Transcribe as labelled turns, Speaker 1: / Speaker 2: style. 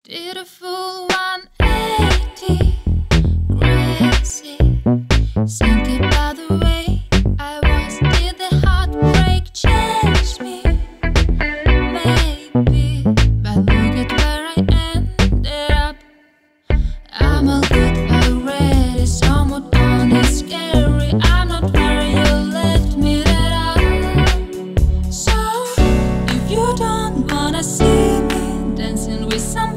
Speaker 1: Did a full 180, crazy, thinking about the way I was. Did the heartbreak change me? Maybe, but look at where I ended up. I'm all good already, somewhat honest, scary. I'm not where you left me that up. So, if you don't wanna see me dancing with someone